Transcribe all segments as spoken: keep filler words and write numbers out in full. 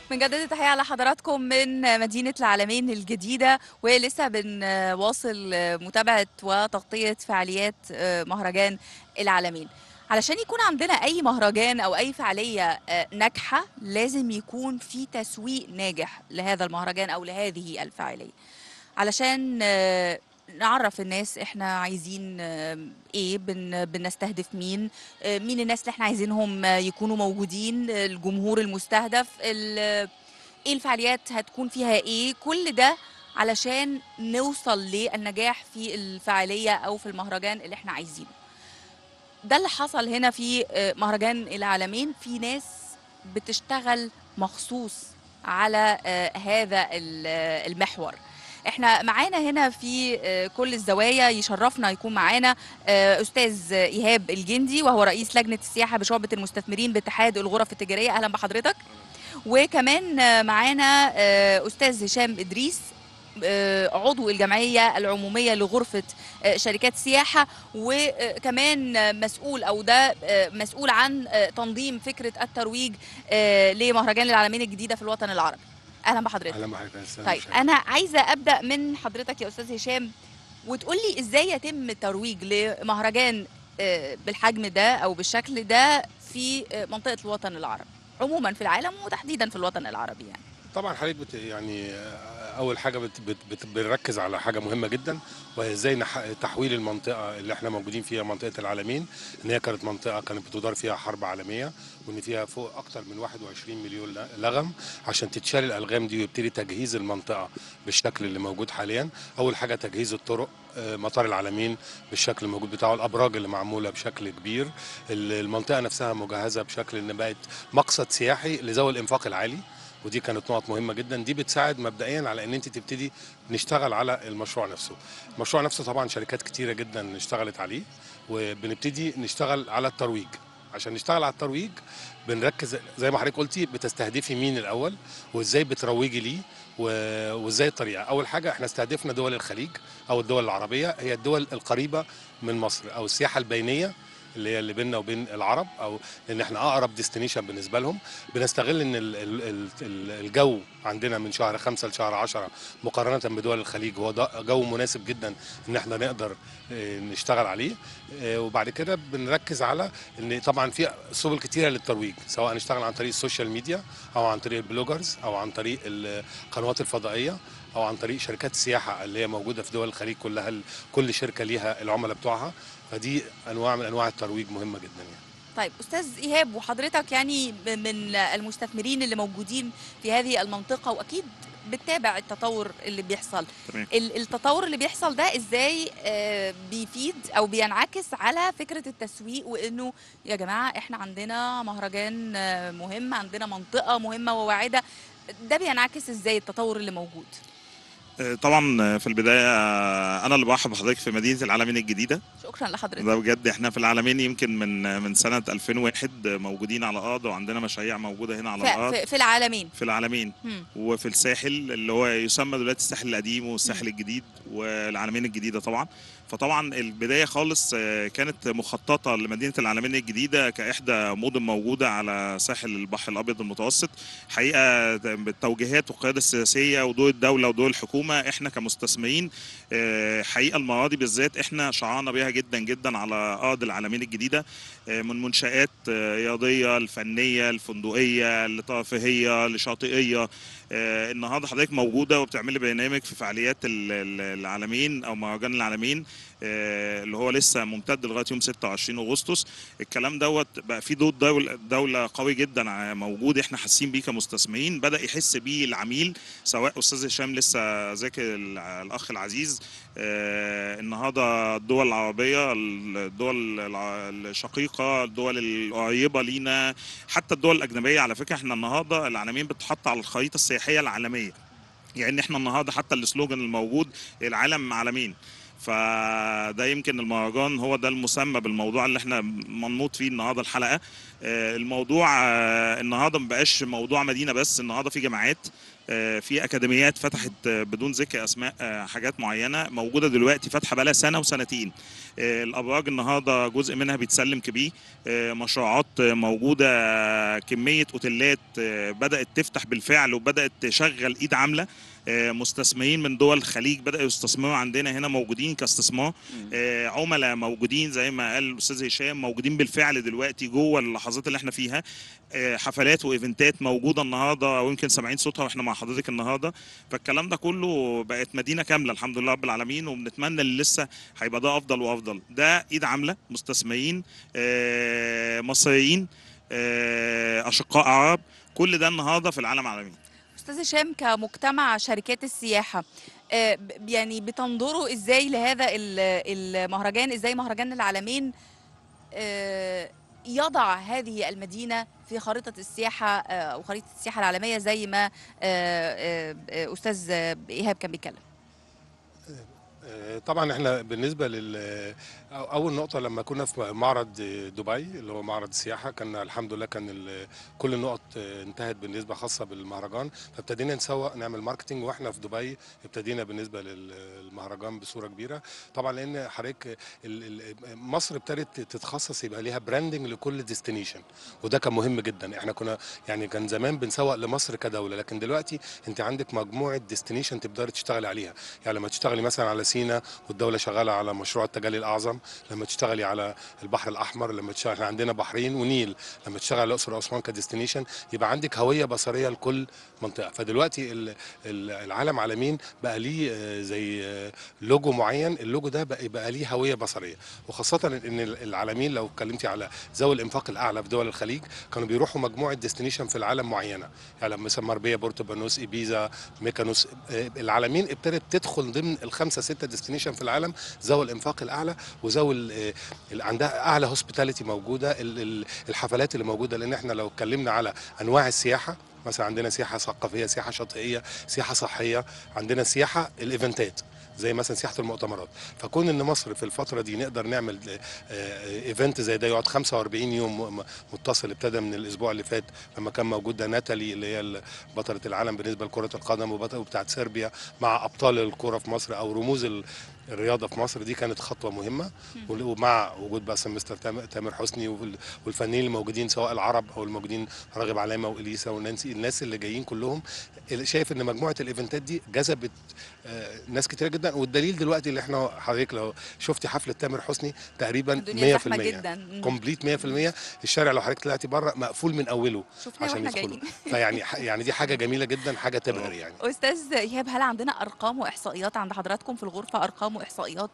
بنجدد التحية لحضراتكم من مدينة العلمين الجديدة، ولسه بنواصل متابعة وتغطية فعاليات مهرجان العلمين. علشان يكون عندنا أي مهرجان أو أي فعالية ناجحة لازم يكون في تسويق ناجح لهذا المهرجان أو لهذه الفعالية، علشان نعرف الناس احنا عايزين ايه، بن بنستهدف مين، مين الناس اللي احنا عايزينهم يكونوا موجودين، الجمهور المستهدف، ايه الفعاليات هتكون فيها ايه، كل ده علشان نوصل للنجاح في الفعالية او في المهرجان اللي احنا عايزينه. ده اللي حصل هنا في مهرجان العالمين. في ناس بتشتغل مخصوص على هذا المحور. احنا معانا هنا في كل الزوايا، يشرفنا يكون معانا استاذ ايهاب الجندي، وهو رئيس لجنه السياحه بشعبه المستثمرين باتحاد الغرف التجاريه. اهلا بحضرتك. وكمان معانا استاذ هشام ادريس، عضو الجمعيه العموميه لغرفه شركات السياحه، وكمان مسؤول او ده مسؤول عن تنظيم فكره الترويج لمهرجان العالمين الجديده في الوطن العربي. اهلا بحضرتك. اهلا بحضرتك يا استاذ. طيب انا عايزه ابدا من حضرتك يا استاذ هشام، وتقول لي ازاي يتم الترويج لمهرجان بالحجم ده او بالشكل ده في منطقه الوطن العربي عموما في العالم وتحديدا في الوطن العربي. يعني طبعا حضرتك بت يعني اول حاجه بت بت بت بنركز على حاجه مهمه جدا، وهي ازاي تحويل المنطقه اللي احنا موجودين فيها، منطقه العالمين، ان هي كانت منطقه كانت بتدار فيها حرب عالميه، وان فيها فوق اكتر من واحد وعشرين مليون لغم. عشان تتشال الالغام دي ويبتدي تجهيز المنطقه بالشكل اللي موجود حاليا. اول حاجه تجهيز الطرق، مطار العالمين بالشكل الموجود بتاعه، الابراج اللي معموله بشكل كبير، المنطقه نفسها مجهزه بشكل ان بقت مقصد سياحي لذوي الانفاق العالي، ودي كانت نقط مهمه جدا. دي بتساعد مبدئيا على ان انت تبتدي نشتغل على المشروع نفسه. المشروع نفسه طبعا شركات كتيره جدا اشتغلت عليه، وبنبتدي نشتغل على الترويج. عشان نشتغل على الترويج بنركز زي ما حضرتك قلتي، بتستهدفي مين الاول وازاي بتروجي ليه وازاي الطريقه. اول حاجه احنا استهدفنا دول الخليج او الدول العربيه، هي الدول القريبه من مصر، او السياحه البينيه اللي هي اللي بيننا وبين العرب، او ان احنا اقرب ديستنيشن بالنسبه لهم. بنستغل ان الجو عندنا من شهر خمسة لشهر عشرة مقارنه بدول الخليج هو جو مناسب جدا ان احنا نقدر نشتغل عليه. وبعد كده بنركز على ان طبعا في سبل كتيره للترويج، سواء نشتغل عن طريق السوشيال ميديا او عن طريق البلوجرز او عن طريق القنوات الفضائيه او عن طريق شركات السياحه اللي هي موجوده في دول الخليج كلها، كل شركه ليها العملاء بتوعها. فدي انواع من انواع الترويج مهمه جدا يعني. طيب استاذ ايهاب، وحضرتك يعني من المستثمرين اللي موجودين في هذه المنطقه، واكيد بتتابع التطور اللي بيحصل. تمام. التطور اللي بيحصل ده ازاي بيفيد او بينعكس على فكره التسويق، وانه يا جماعه احنا عندنا مهرجان مهم، عندنا منطقه مهمه وواعده، ده بينعكس ازاي التطور اللي موجود؟ طبعا في البدايه انا اللي برحب بحضرتك في مدينه العلمين الجديده. شكرا لحضرتك. ده بجد احنا في العلمين يمكن من من سنه ألفين وواحد موجودين على الارض، وعندنا مشاريع موجوده هنا على في الارض في, في العالمين في العلمين هم. وفي الساحل اللي هو يسمى دلوقتي الساحل القديم والساحل الجديد والعلمين الجديده طبعا. فطبعا البدايه خالص كانت مخططه لمدينه العلمين الجديده كاحدى مدن موجوده على ساحل البحر الابيض المتوسط. حقيقه بالتوجيهات والقياده السياسيه ودور الدوله ودور الحكومه، احنا كمستثمرين حقيقه المره دي بالذات احنا شعرنا بيها جدا جدا على ارض العلمين الجديده، من منشات رياضيه، الفنيه، الفندقيه، الترفيهيه، الشاطئيه. النهارده حضرتك موجوده وبتعملي برنامج في فعاليات العالمين او مهرجان العالمين اللي هو لسه ممتد لغايه يوم ستة وعشرين اغسطس. الكلام دوت بقى في دور دوله دوله قوي جدا موجود، احنا حاسين بيه كمستثمرين، بدا يحس بيه العميل. سواء استاذ هشام لسه ذاكر الاخ العزيز، النهارده الدول العربيه، الدول الشقيقه، الدول القريبه لينا، حتى الدول الاجنبيه. على فكره احنا النهارده العالمين بتتحط على الخريطه السياحيه العالميه، يعني احنا النهارده حتى السلوجان الموجود العالم عالمين. فده يمكن المهرجان هو ده المسمى بالموضوع اللي احنا منوط فيه النهارده الحلقه. الموضوع النهارده ما بقاش موضوع مدينه بس، النهارده في جامعات، في اكاديميات فتحت بدون ذكر اسماء حاجات معينه موجوده دلوقتي فاتحه بقى لها سنه وسنتين. الابراج النهارده جزء منها بيتسلم كبير، مشروعات موجوده، كميه اوتيلات بدات تفتح بالفعل وبدات تشغل ايد عامله. مستثمرين من دول الخليج بدأوا يستثمروا عندنا هنا موجودين كاستثمار، عملاء موجودين زي ما قال الأستاذ هشام موجودين بالفعل دلوقتي جوه اللحظات اللي احنا فيها. حفلات وايفنتات موجوده النهارده ويمكن سامعين صوتها واحنا مع حضرتك النهارده. فالكلام ده كله بقت مدينه كامله الحمد لله رب العالمين، وبنتمنى اللي لسه هيبقى ده افضل وافضل. ده ايد عامله، مستثمرين مصريين، اشقاء عرب، كل ده النهارده في العالم العالمي. استاذ هشام، كمجتمع شركات السياحه يعني بتنظروا ازاي لهذا المهرجان؟ ازاي مهرجان العالمين يضع هذه المدينه في خريطه السياحه او خريطه السياحه العالميه زي ما استاذ ايهاب كان بيتكلم؟ طبعا احنا بالنسبه لل اول نقطه لما كنا في معرض دبي اللي هو معرض السياحه، كان الحمد لله كان كل النقط انتهت بالنسبه خاصه بالمهرجان، فابتدينا نسوق نعمل ماركتنج واحنا في دبي. ابتدينا بالنسبه للمهرجان بصوره كبيره طبعا، لان حضرتك مصر ابتدت تتخصص يبقى ليها براندنج لكل ديستنيشن، وده كان مهم جدا. احنا كنا يعني كان زمان بنسوق لمصر كدوله، لكن دلوقتي انت عندك مجموعه ديستنيشن تقدري تشتغلي عليها. يعني لما تشتغلي مثلا على سينا والدوله شغاله على مشروع التجلي الاعظم، لما تشتغلي على البحر الاحمر، لما تشتغلي احنا عندنا بحرين ونيل، لما تشتغلي على الاقصر واسوان كديستنيشن، يبقى عندك هويه بصريه لكل منطقه. فدلوقتي العالم عالمين بقى ليه زي لوجو معين، اللوجو ده بقى, بقى ليه هويه بصريه، وخاصه ان العالمين لو اتكلمتي على ذوي الانفاق الاعلى في دول الخليج كانوا بيروحوا مجموعه ديستنيشن في العالم معينه، يعني مثلا مربيه، بورتو بانوس، ايبيزا، ميكانوس. العالمين ابتدت تدخل ضمن الخمسه سته ديستنيشن في العالم ذوي الانفاق الاعلى وذوي اللي عندها اعلى هوسبيتاليتي موجوده، الحفلات اللي موجوده. لان احنا لو اتكلمنا على انواع السياحه، مثلا عندنا سياحه ثقافيه، سياحه شاطئيه، سياحه صحيه، عندنا سياحه الايفنتات زي مثلا سياحه المؤتمرات. فكون ان مصر في الفتره دي نقدر نعمل ايفنت زي ده يقعد خمسة وأربعين يوم متصل، ابتدى من الاسبوع اللي فات لما كان موجود ده ناتالي اللي هي بطله العالم بالنسبه لكره القدم وبتاعت صربيا مع ابطال الكره في مصر او رموز الرياضه في مصر، دي كانت خطوه مهمه. ومع وجود بقى مستر تامر حسني والفنانين الموجودين سواء العرب او الموجودين راغب علامه واليسا ونانسي، الناس اللي جايين كلهم، شايف ان مجموعه الايفنتات دي جذبت ناس كتير جدا. والدليل دلوقتي اللي احنا حضرتك لو شفتي حفله تامر حسني تقريبا مية في المية كومبليت مية في المية، الشارع لو حضرتك طلعتي بره مقفول من اوله عشان يدخلوا. فيعني يعني دي حاجه جميله جدا، حاجه تبهر. يعني استاذ ايهاب، هل عندنا ارقام واحصائيات عند حضراتكم في الغرفه، ارقام واحصائيات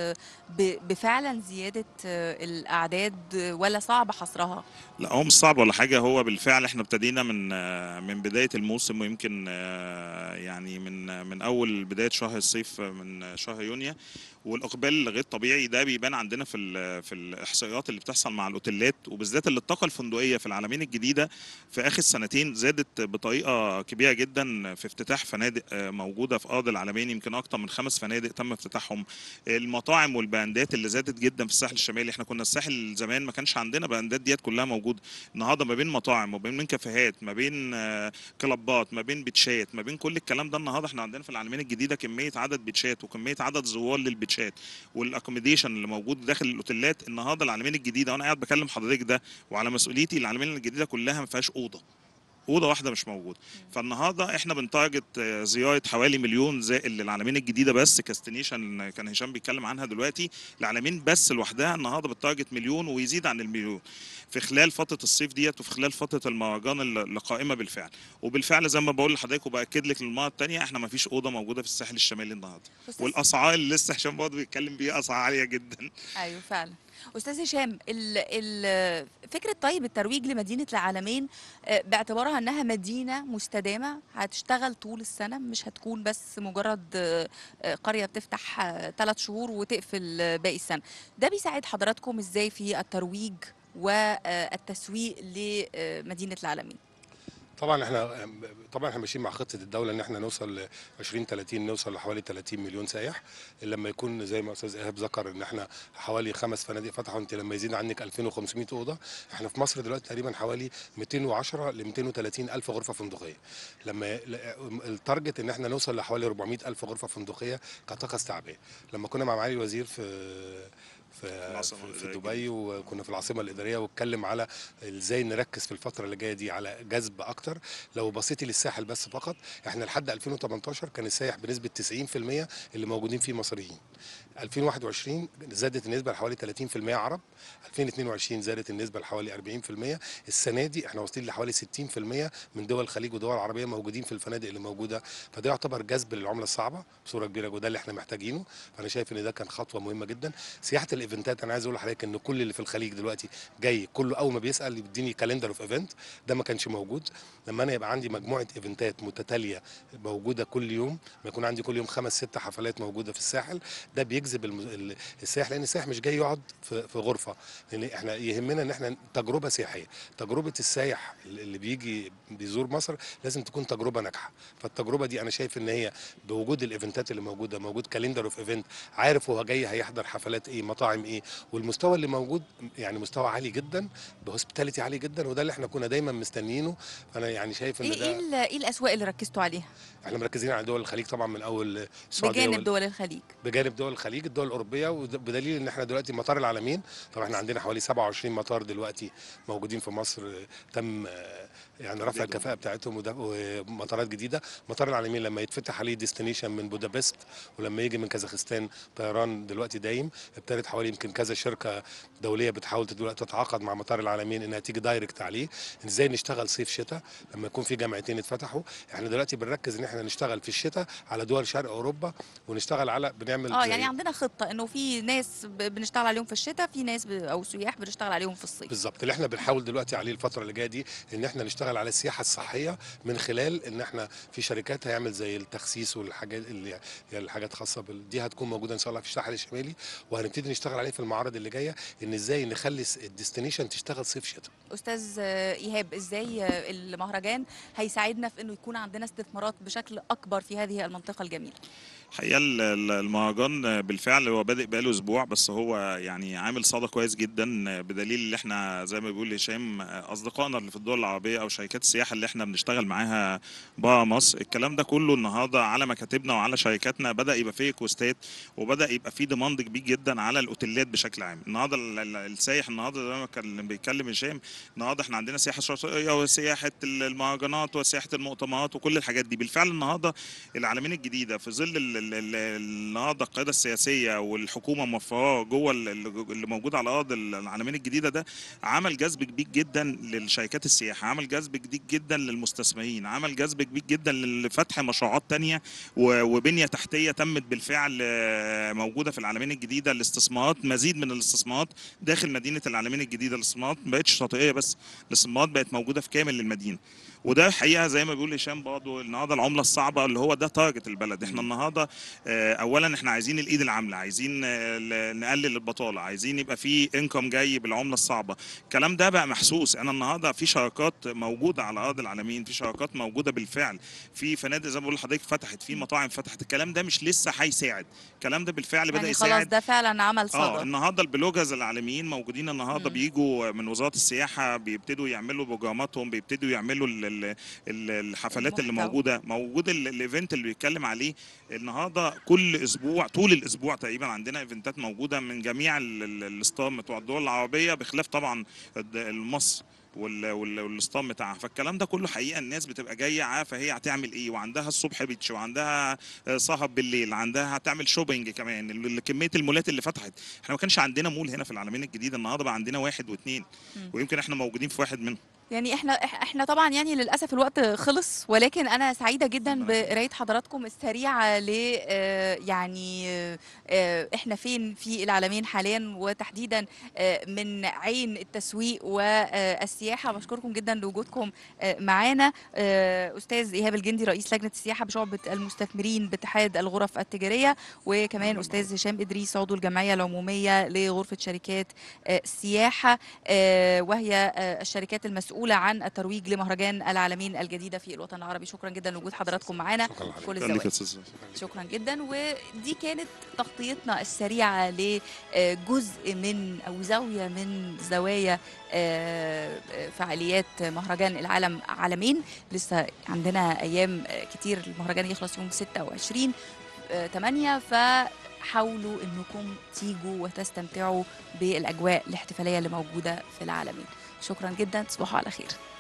بفعلا زياده الاعداد ولا صعب حصرها؟ لا هو مش صعب ولا حاجه، هو بالفعل احنا ابتدينا من من بدايه الموسم، ويمكن يعني من من اول بدايه شهر الصيف من شهر يونيو، والاقبال غير طبيعي. ده بيبان عندنا في في الاحصائيات اللي بتحصل مع الاوتيلات، وبالذات اللي الطاقه الفندقيه في العلمين الجديده في اخر سنتين زادت بطريقه كبيره جدا في افتتاح فنادق موجوده في ارض العلمين، يمكن اكتر من خمس فنادق تم افتتاحهم. المطاعم والبراندات اللي زادت جدا في الساحل الشمالي، احنا كنا الساحل زمان ما كانش عندنا براندات ديت كلها موجوده، النهارده ما بين مطاعم، ما بين كافيهات، ما بين كلابات، ما بين بيتشات، ما بين كل الكلام ده. النهارده احنا عندنا في العلمين الجديده كميه عدد بيتشات وكميه عدد زوار للبيتشات والاكوميديشن اللي موجود داخل الاوتيلات. النهارده العلمين الجديده وانا قاعد بكلم حضرتك ده وعلى مسؤوليتي، العلمين الجديده كلها ما فيهاش اوضه، اوضه واحده مش موجوده. فالنهارده احنا بنتارجت زياره حوالي مليون زائر للعلمين الجديده بس كاستنيشن، كان هشام بيتكلم عنها دلوقتي. العلمين بس لوحدها النهارده بتارجت مليون ويزيد عن المليون في خلال فتره الصيف ديت وفي خلال فتره المهرجان اللي قائمه بالفعل. وبالفعل زي ما بقول لحضرتك وباكد لك للمره الثانيه، احنا ما فيش اوضه موجوده في الساحل الشمالي النهارده، والاسعار اللي لسه هشام برضه بيتكلم بيها اسعار عاليه جدا. ايوه فعلا. استاذ هشام، ال فكره طيب الترويج لمدينه العالمين باعتبارها انها مدينه مستدامه هتشتغل طول السنه، مش هتكون بس مجرد قريه بتفتح ثلاث شهور وتقفل باقي السنه، ده بيساعد حضراتكم ازاي في الترويج والتسويق لمدينه العالمين؟ طبعا احنا طبعا احنا ماشيين مع خطه الدوله ان احنا نوصل ل ألفين وثلاثين نوصل لحوالي ثلاثين مليون سائح. لما يكون زي ما استاذ ايهاب ذكر ان احنا حوالي خمس فنادق فتحوا، انت لما يزيد عنك ألفين وخمسمائة اوضه، احنا في مصر دلوقتي تقريبا حوالي مئتين وعشرة ل مئتين وثلاثين الف غرفه فندقيه. لما التارجت ان احنا نوصل لحوالي أربعمائة الف غرفه فندقيه كطاقه استيعابيه. لما كنا مع معالي الوزير في في في دبي وكنا في العاصمه الاداريه واتكلم على ازاي نركز في الفتره اللي جايه دي على جذب اكتر. لو بصيتي للساحل بس فقط، احنا لحد ألفين وتمنتاشر كان السائح بنسبه تسعين في المية اللي موجودين فيه مصريين. ألفين وواحد وعشرين زادت النسبه لحوالي ثلاثين في المية عرب، ألفين واثنين وعشرين زادت النسبه لحوالي أربعين في المية. السنه دي احنا واصلين لحوالي ستين في المية من دول الخليج ودول عربيه موجودين في الفنادق اللي موجوده، فده يعتبر جذب للعمله الصعبه بصوره كبيره، وده اللي احنا محتاجينه. فانا شايف ان ده كان خطوه مهمه جدا. سياحه الايفنتات، انا عايز اقول لحضرتك ان كل اللي في الخليج دلوقتي جاي كله اول ما بيسال يديني كالندر اوف ايفنت، ده ما كانش موجود. لما انا يبقى عندي مجموعه ايفنتات متتاليه موجوده كل يوم، ما يكون عندي كل يوم خمس ست حفلات موجوده في الساحل، ده بيجذب الم... السائح، لان السائح مش جاي يقعد في, في غرفه. لان احنا يهمنا ان احنا تجربه سياحيه، تجربه السائح اللي بيجي بيزور مصر لازم تكون تجربه ناجحه. فالتجربه دي انا شايف ان هي بوجود الايفنتات اللي موجوده، موجود كالندر اوف ايفنت، عارف هو جاي هيحضر حفلات ايه، مطاعم ايه، والمستوى اللي موجود يعني مستوى عالي جدا، بهوسبيتاليتي عالي جدا، وده اللي احنا كنا دايما مستنيينه. فانا يعني شايف ان ايه ايه ده ال- ايه الاسواق اللي ركزتوا عليها احنا مركزين على دول الخليج طبعا، من اول السعوديه بجانب وال... دول الخليج؟ بجانب دول الخليج الدول الاوروبيه، وبدليل ان احنا دلوقتي مطار العالمين، طبعا احنا عندنا حوالي سبعة وعشرين مطار دلوقتي موجودين في مصر، تم يعني رفع الكفاءه بتاعتهم، وده ومطارات جديده. مطار العالمين لما يتفتح عليه ديستنيشن من بودابست، ولما يجي من كازاخستان طيران دلوقتي دايم، ابتدت حوالي يمكن كذا شركه دوليه بتحاول دلوقتي تتعاقد مع مطار العالمين انها تيجي دايركت عليه. ازاي نشتغل صيف شتاء لما يكون في جامعتين اتفتحوا؟ احنا دلوقتي بنركز ان احنا نشتغل في الشتاء على دول شرق اوروبا، ونشتغل على بنعمل اه، يعني زي عندنا خطة انه في ناس ب- بنشتغل عليهم في الشتاء، في ناس ب... او سياح بنشتغل عليهم في الصيف. بالظبط. اللي احنا بنحاول دلوقتي عليه الفتره اللي جايه دي ان احنا نشتغل على السياحه الصحيه، من خلال ان احنا في شركات هيعمل زي التخسيس والحاجات اللي هي الحاجات خاصه بال... دي هتكون موجوده ان شاء الله في الساحل الشمالي، وهنبتدي نشتغل عليه في المعارض اللي جايه، ان ازاي نخلي الديستنيشن تشتغل صيف شتاء. استاذ آه، ايهاب، ازاي آه، المهرجان هيساعدنا في انه يكون عندنا استثمارات بشكل اكبر في هذه المنطقة الجميلة؟ الحقيقه ال- ال- المهرجان بالفعل هو بادئ بقاله اسبوع، بس هو يعني عامل صدى كويس جدا، بدليل اللي احنا زي ما بيقول هشام اصدقائنا اللي في الدول العربيه او شركات السياحه اللي احنا بنشتغل معاها بره مصر، الكلام ده كله النهارده على مكاتبنا وعلى شركاتنا بدا يبقى فيه ريكوستات، وبدا يبقى فيه ديماند كبير جدا على الاوتيلات بشكل عام. النهارده ال- ال- السايح النهارده زي ما كان بيتكلم هشام، النهارده احنا عندنا سياحه شاطئيه وسياحه المهرجانات وسياحه المؤتمرات وكل الحاجات دي. بالفعل النهارده العالمين الجديده في ظل ال- ال- ال- النهارده القياده السياسيه والحكومه موفراه جوه ال- ال- اللي موجود على ارض العالمين الجديده ده، عمل جذب كبير جدا للشركات السياحه، عمل جذب كبير جدا للمستثمرين، عمل جذب كبير جدا لفتح مشروعات تانية و- وبنيه تحتيه تمت بالفعل آه، موجوده في العالمين الجديده. الاستثمارات، مزيد من الاستثمارات داخل مدينه العالمين الجديده، الاستثمارات ما بقتش شاطئيه بس، الاستثمارات بقت موجوده في كامل المدينه. وده حقيقه زي ما بيقول هشام برضه، النهارده العمله الصعبه اللي هو ده تارجت البلد. احنا النهارده آه، اولا احنا عايزين الايد العامله، عايزين آه، ل- نقلل البطاله، عايزين يبقى في انكم جاي بالعمله الصعبه. الكلام ده بقى محسوس. انا النهارده في شراكات موجوده على ارض العالمين، في شراكات موجوده بالفعل، في فنادق زي ما بقول لحضرتك فتحت، في مطاعم فتحت. الكلام ده مش لسه هيساعد، الكلام ده بالفعل بدا يعني خلاص يساعد. ده فعلا عمل اه صدى. النهارده البلوجرز العالميين موجودين النهارده، مم. بيجوا من وزاره السياحه، بيبتدوا يعملوا بروجراماتهم، بيبتدوا يعملوا ال- ال- ال- الحفلات اللي المحتوى. موجوده، موجود ال- الايفنت اللي بيتكلم عليه النهارده. كل اسبوع طول الاسبوع تقريبا عندنا ايفنتات موجوده من جميع ال- ال- الستار بتوع الدول العربيه، بخلاف طبعا الد- مصر وال- وال- والاسطان بتاعها. فالكلام ده كله حقيقه الناس بتبقى جايه عارفه هي هتعمل ايه، وعندها الصبح بيتش، وعندها آه، سهر بالليل، عندها هتعمل شوبينج كمان. ال- ال- كميه المولات اللي فتحت، احنا ما كانش عندنا مول هنا في العالمين الجديده، النهارده بقى عندنا واحد واثنين، مم. ويمكن احنا موجودين في واحد منهم. يعني احنا إح- احنا طبعا يعني للاسف الوقت خلص، ولكن انا سعيده جدا ربنا يخليك. بقرايه حضراتكم السريعه ل آه، يعني آه، آه، احنا فين في العالمين حاليا، وتحديدا آه، من عين التسويق والسياحه السياحة. بشكركم جدا لوجودكم معانا. أستاذ إيهاب الجندي رئيس لجنة السياحة بشعبة المستثمرين باتحاد الغرف التجارية، وكمان أستاذ هشام إدريس عضو الجمعية العمومية لغرفة شركات السياحة، وهي الشركات المسؤولة عن الترويج لمهرجان العالمين الجديدة في الوطن العربي. شكرا جدا لوجود حضراتكم معانا. كل الزواج. شكرا جدا. ودي كانت تغطيتنا السريعة لجزء من أو زاوية من زوايا فعاليات مهرجان العالم عالمين. لسه عندنا أيام كتير، المهرجان يخلص يوم ستة وعشرين ثمانية، فحاولوا أنكم تيجوا وتستمتعوا بالأجواء الاحتفالية اللي موجودة في العالمين. شكرا جدا، تصبحوا على خير.